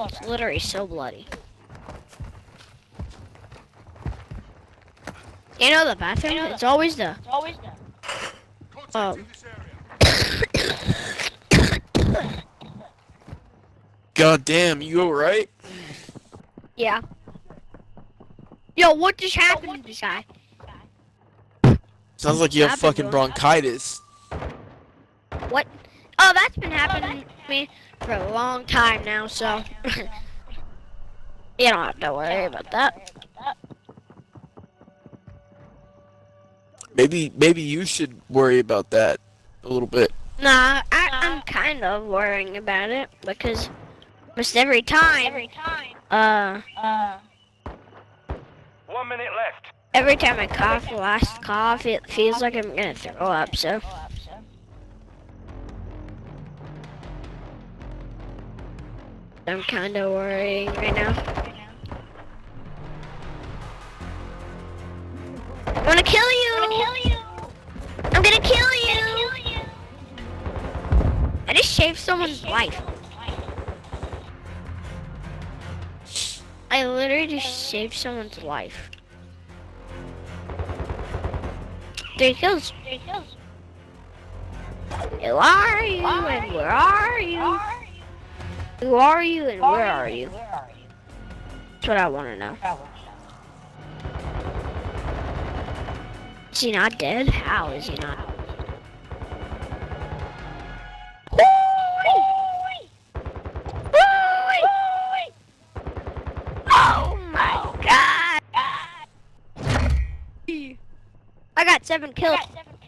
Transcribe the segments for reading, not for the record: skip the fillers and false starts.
It's literally so bloody. You know the bathroom? It's always the God damn, you alright? yeah. Yo, what just happened to this guy? Sounds like you have fucking bronchitis. What? Oh, that's been happening to me for a long time now, so you don't have to worry about that. Maybe you should worry about that a little bit. Nah, I'm kind of worrying about it because almost every time, 1 minute left. every time I cough, the last cough, it feels like I'm gonna throw up, so. I'm kind of worrying right now. I'm gonna kill you! I'm gonna kill you! I just shaved someone's life. I literally just saved someone's life. 3 kills. Who are you and where are you? Who are you and where are you? That's what I want to know. Is he not dead? How is he not? Oh my god! I got 7 kills.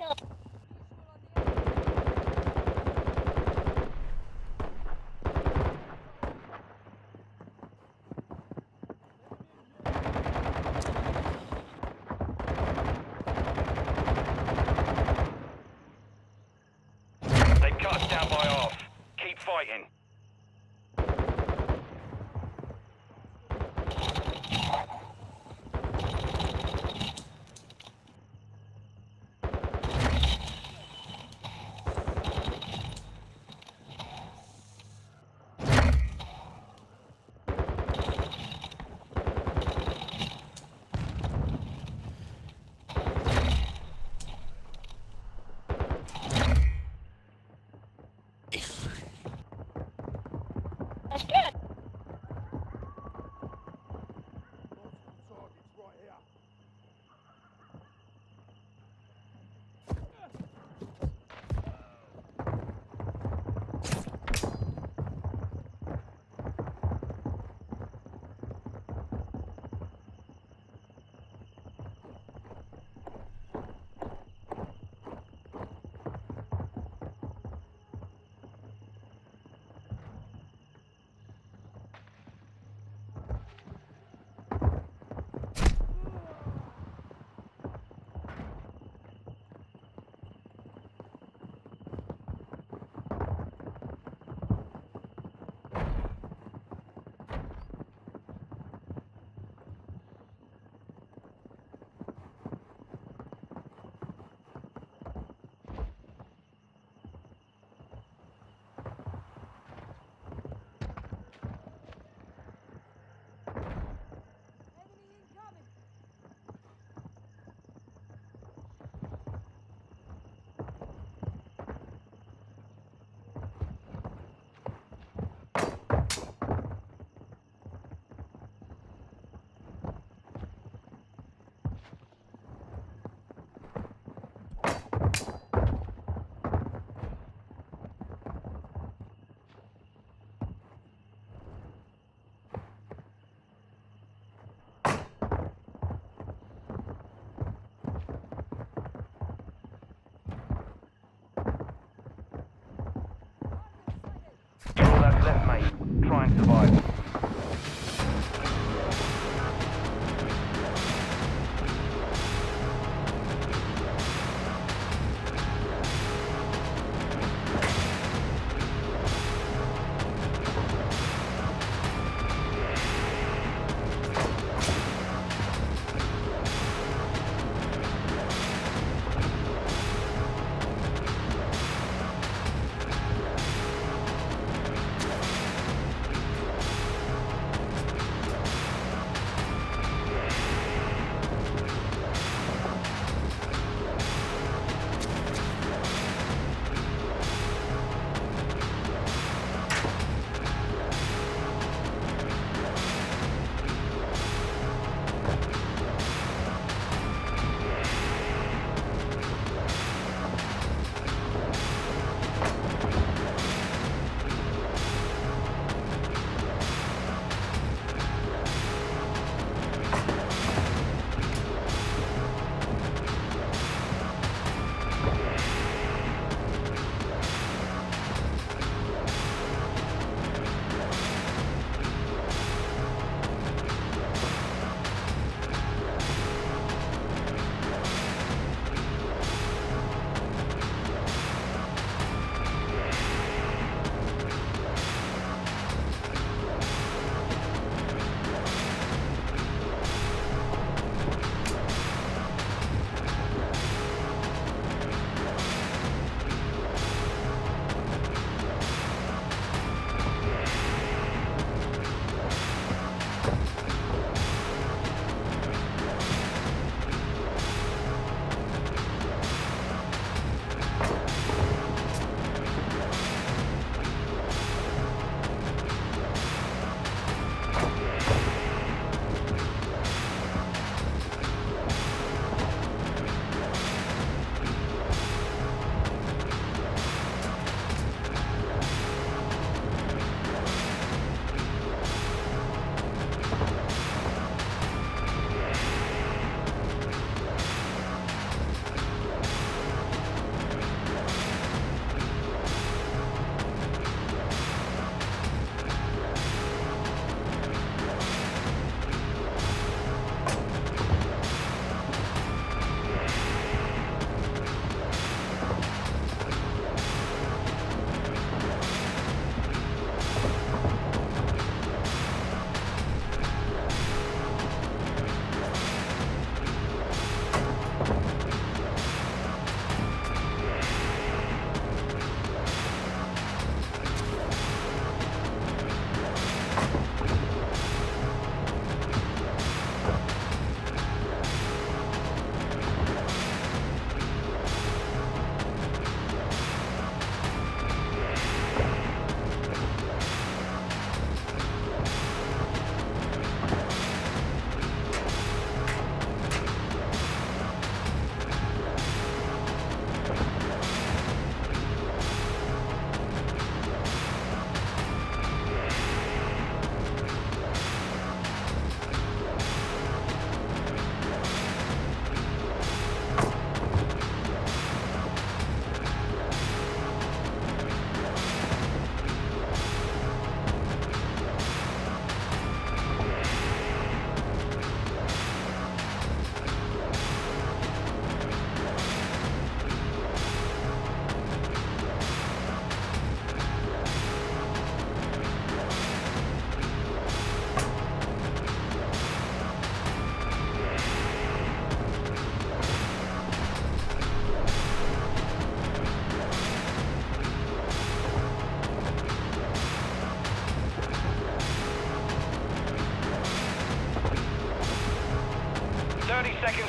They cut us down by half. Keep fighting. That's good. All that's left, mate. Try and survive.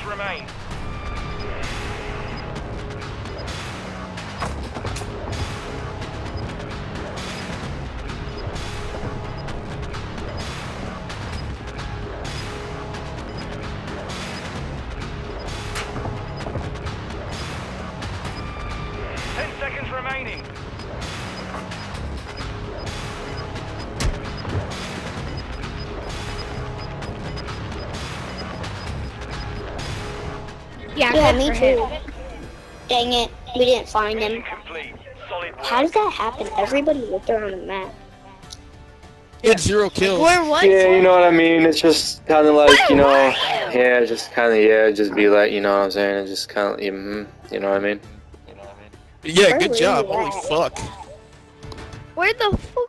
remain. Remaining. Yeah, me too. Dang it, we didn't find him. Complete. Solid work. How did that happen? Everybody looked around the map. He had 0 kills. Where was Yeah, he? you know what I mean? It's just kind of like, you know, Where were you? yeah, just kind of, yeah, just be like, you know what I'm saying? It's just kind of, you know what I mean? Yeah, Where good were job. you Holy at? fuck. Where the fuck